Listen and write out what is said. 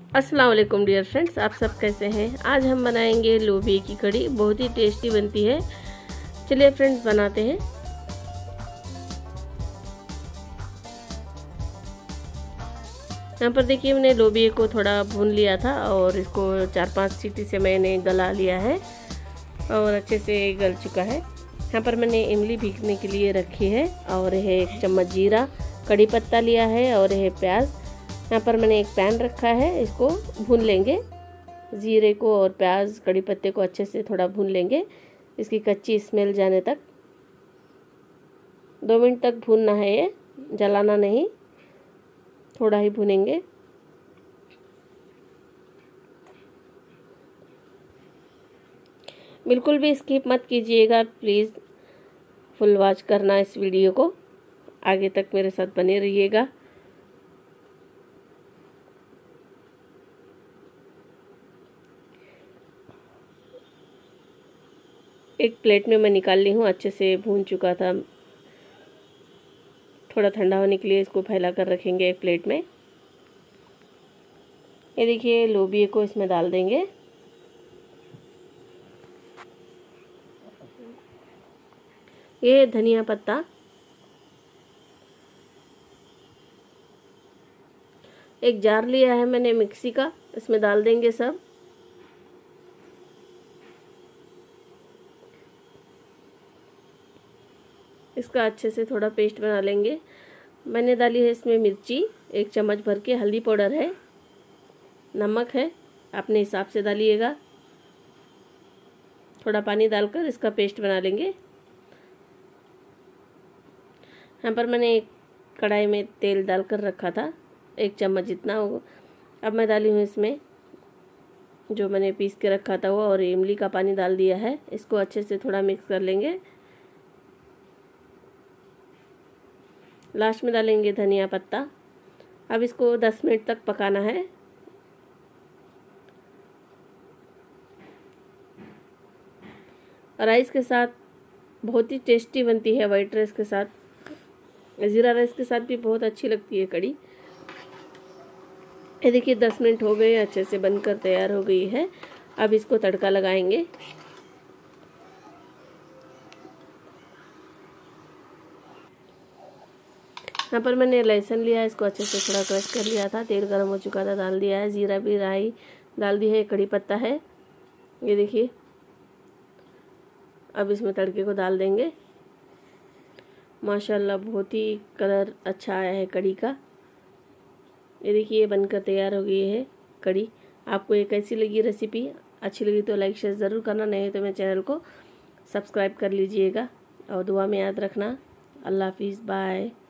अस्सलाम वालेकुम dear friends, आप सब कैसे हैं। आज हम बनाएंगे लोबिया की कड़ी। बहुत ही टेस्टी बनती है। चलिए फ्रेंड्स बनाते हैं। यहाँ पर देखिए मैंने लोबिया को थोड़ा भून लिया था और इसको 4-5 सीटी से मैंने गला लिया है और अच्छे से गल चुका है। यहाँ पर मैंने इमली भीगने के लिए रखी है और यह 1 चम्मच जीरा, कड़ी पत्ता लिया है और यह प्याज। यहाँ पर मैंने एक पैन रखा है, इसको भून लेंगे। जीरे को और प्याज कड़ी पत्ते को अच्छे से थोड़ा भून लेंगे, इसकी कच्ची स्मेल जाने तक। 2 मिनट तक भूनना है, ये जलाना नहीं, थोड़ा ही भूनेंगे। बिल्कुल भी स्किप मत कीजिएगा, प्लीज़ फुल वॉच करना इस वीडियो को, आगे तक मेरे साथ बने रहिएगा। एक प्लेट में मैं निकाल ली हूँ, अच्छे से भून चुका था। थोड़ा ठंडा होने के लिए इसको फैला कर रखेंगे एक प्लेट में। ये देखिए लोबिया को इसमें डाल देंगे। ये धनिया पत्ता, एक जार लिया है मैंने मिक्सी का, इसमें डाल देंगे सब। इसका अच्छे से थोड़ा पेस्ट बना लेंगे। मैंने डाली है इसमें मिर्ची 1 चम्मच भर के, हल्दी पाउडर है, नमक है, अपने हिसाब से डालिएगा। थोड़ा पानी डालकर इसका पेस्ट बना लेंगे। यहाँ पर मैंने एक कढ़ाई में तेल डालकर रखा था, 1 चम्मच जितना हो। अब मैं डाली हूँ इसमें जो मैंने पीस के रखा था वो, और इमली का पानी डाल दिया है। इसको अच्छे से थोड़ा मिक्स कर लेंगे। लास्ट में डालेंगे धनिया पत्ता। अब इसको 10 मिनट तक पकाना है। राइस के साथ बहुत ही टेस्टी बनती है, वाइट राइस के साथ, ज़ीरा राइस के साथ भी बहुत अच्छी लगती है कड़ी। ये देखिए 10 मिनट हो गए, अच्छे से बनकर तैयार हो गई है। अब इसको तड़का लगाएंगे। यहाँ पर मैंने लहसुन लिया है, इसको अच्छे से थोड़ा क्रश कर लिया था। तेल गरम हो चुका था, डाल दिया है। जीरा भी, राई डाल दी है, कड़ी पत्ता है। ये देखिए अब इसमें तड़के को डाल देंगे। माशाल्लाह बहुत ही कलर अच्छा आया है कड़ी का। ये देखिए बनकर तैयार हो गई है कड़ी। आपको ये कैसी लगी रेसिपी? अच्छी लगी तो लाइक शेयर ज़रूर करना, नहीं तो मेरे चैनल को सब्सक्राइब कर लीजिएगा और दुआ में याद रखना। अल्लाह हाफिज़, बाय।